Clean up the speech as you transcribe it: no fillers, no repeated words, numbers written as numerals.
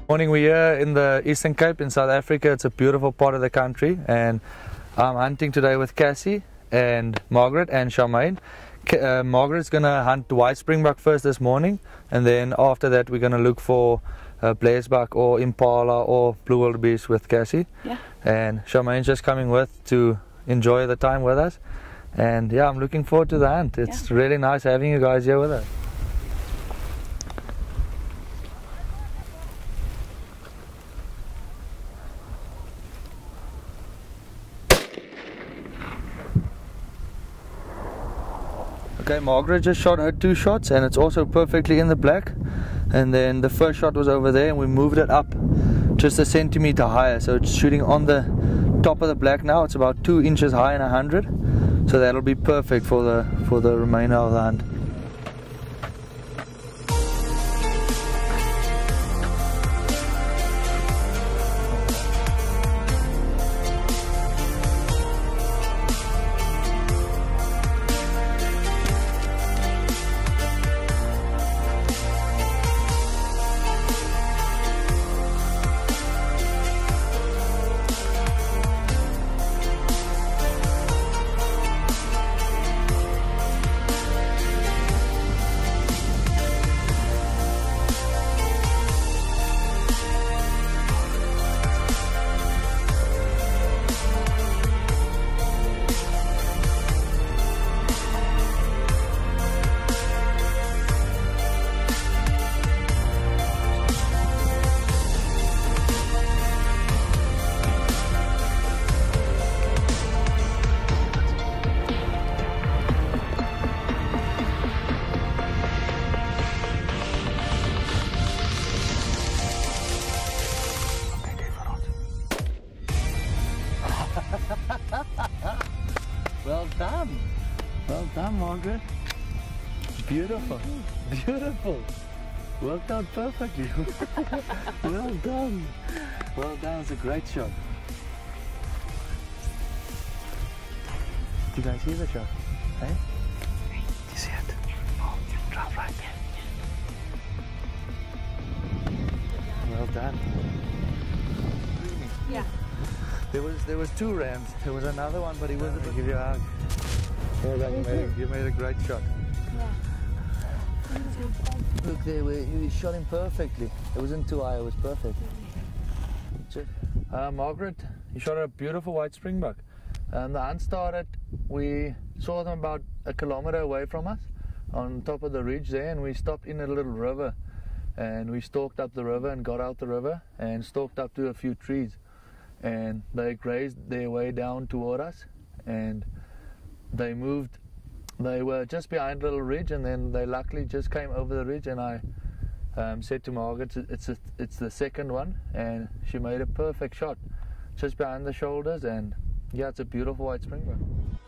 Morning, we're here in the Eastern Cape in South Africa. It's a beautiful part of the country, and I'm hunting today with Cassie and Margaret and Charmaine. Margaret's gonna hunt white springbuck first this morning, and then after that we're gonna look for blazebok or impala or blue wildebeest with Cassie. Yeah. And Charmaine's just coming with to enjoy the time with us. And yeah, I'm looking forward to the hunt. It's really nice having you guys here with us. Okay, Margaret just shot her 2 shots and it's also perfectly in the black. And then the first shot was over there and we moved it up just a centimeter higher. So it's shooting on the top of the black now. It's about 2 inches high and 100. So that'll be perfect for the remainder of the hunt. Well done, Margaret. Beautiful, beautiful. Worked out perfectly. Well done. Well done, it's a great shot. Did you guys see the shot? Hey? Did you see it? Oh, drop right there. Well done. Yeah. There was 2 rams. There was another one, but he wasn't to give you a hug. Well done, you made a great shot. Yeah. Look there, you shot him perfectly. It wasn't too high, it was perfect. Margaret, you shot a beautiful white springbuck. The hunt started, we saw them about 1 kilometer away from us on top of the ridge there, and we stopped in a little river. And we stalked up the river and got out the river and stalked up to a few trees. And they grazed their way down toward us, and they moved. They were just behind a little ridge, and then they luckily just came over the ridge, and I said to Margaret, it's the second one, and she made a perfect shot just behind the shoulders. And yeah, it's a beautiful white springbuck.